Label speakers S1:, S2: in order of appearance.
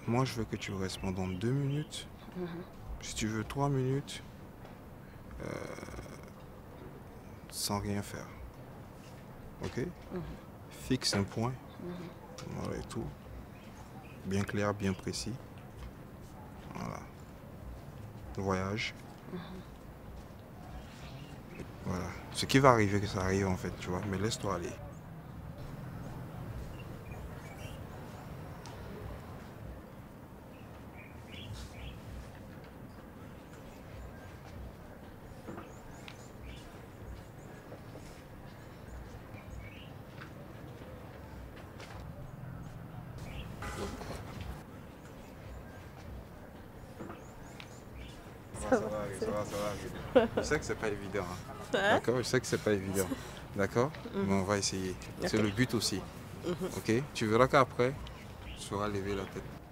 S1: Moi, je veux que tu restes pendant 2 minutes. Si tu veux 3 minutes, sans rien faire. Ok? Fixe un point. Voilà et tout. Bien clair, bien précis. Voilà. Voyage. Voilà. Ce qui va arriver, que ça arrive en fait, tu vois. Mais laisse-toi aller. Ça va arriver, ça va arriver. Je sais que c'est pas évident. Hein. D'accord? Je sais que c'est pas évident. D'accord? Mais on va essayer. C'est le but aussi. Ok? Tu verras qu'après, tu sauras lever la tête.